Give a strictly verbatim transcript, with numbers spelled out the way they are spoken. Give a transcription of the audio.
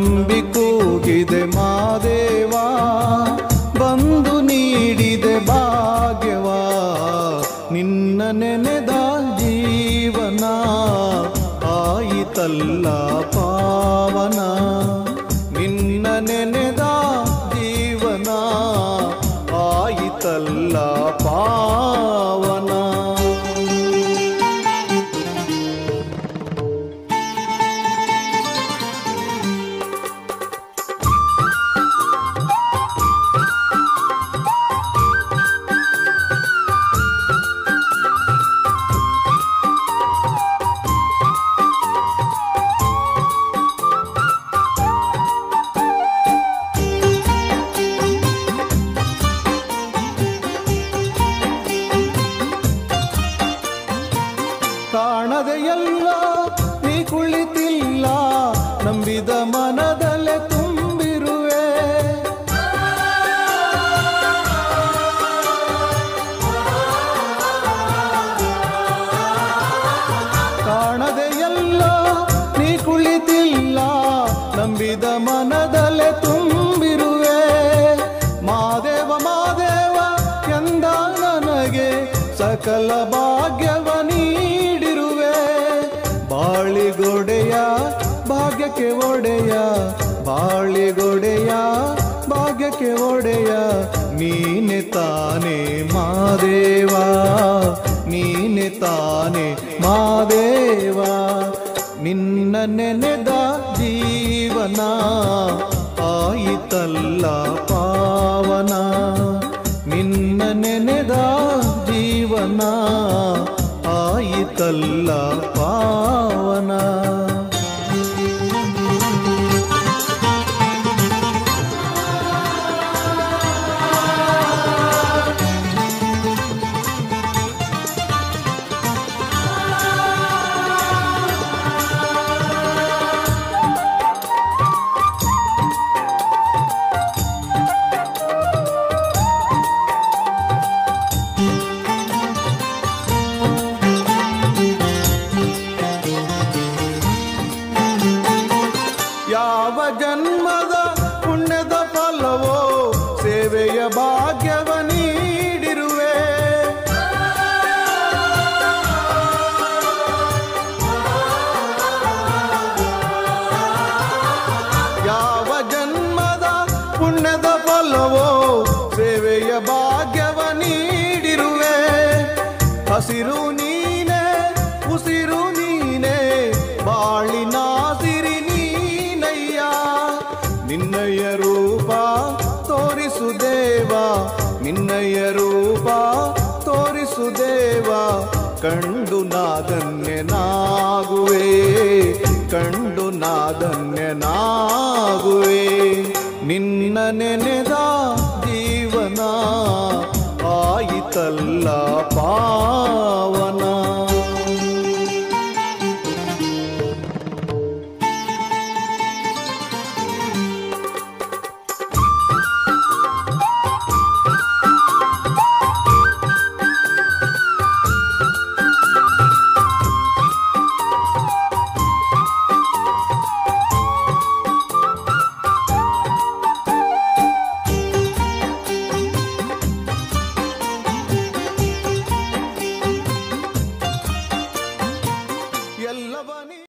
ನಂಬಿ ಕೂಗಿದೆ ಮಾದೇವ, ಬಂದು ನೀಡಿದೆ ಭಾಗ್ಯವ. ನಿನ್ನ ನೆನೆದ ಜೀವನ ಆಯಿತಲ್ಲ ಪಾವನ, ನಿನ್ನ ನೆನೆದ ಜೀವನ ಆಯಿತಲ್ಲ ಪಾವನ. ಕಾಣದೆಯಲ್ಲ ನೀ ಕುಳಿತಿಲ್ಲ, ನಂಬಿದ ಮನದಲ್ಲೇ ತುಂಬಿರುವೆ. ಕಾಣದೆಯಲ್ಲ ನೀ ಕುಳಿತಿಲ್ಲ, ನಂಬಿದ ಮನದಲ್ಲೇ ತುಂಬಿರುವೆ. ಮಾದೇವ ಮಾದೇವ ಎಂದ ನನಗೆ ಸಕಲ ಭಾಗ್ಯವ ನೀಡಿರುವೆ. ಬಾಳಿಗೊಡೆಯ ಭಾಗ್ಯಕ್ಕೆ ಒಡೆಯ, ಬಾಳಿಗೊಡೆಯ ಭಾಗ್ಯಕ್ಕೆ ಒಡೆಯ, ನೀನೆ ತಾನೆ ಮಾದೇವ, ನೀನೆ ತಾನೆ ಮಾದೇವ. ನಿನ್ನ ನೆನೆದ ಜೀವನ ಆಯಿತಲ್ಲ ಪಾವನ, ನಿನ್ನ ನೆನೆದ ಜೀವನ ಆಯಿತಲ್ಲ ಪಾವನ. ಯಾವ ಜನ್ಮದ ಪುಣ್ಯದ ಫಲವೋ ಸೇವೆಯ ಭಾಗ್ಯವ ನೀಡಿರುವೆ. ಯಾವ ಜನ್ಮದ ಪುಣ್ಯದ ಫಲವೋ ಸೇವೆಯ ಭಾಗ್ಯವ ನೀಡಿರುವೆ. ಹಸಿರು ನೀನೆ ಉಸಿರು ನೀನೆ ಬಾಳಿನ ಸಿರಿ ನೀನಯ್ಯ. ನಿನ್ನಯ ರೂಪ ತೋರಿಸು ದೇವ, ನಿನ್ನಯ ರೂಪ ತೋರಿಸು ದೇವ. ಕಂಡು ನಾಧನ್ಯನಾಗುವೆ, ಕಂಡು ನಾಧನ್ಯನಾಗುವೆ. ನಿನ್ನ ನೆನೆದ ಜೀವನ ಆಯಿತಲ್ಲ ಪಾ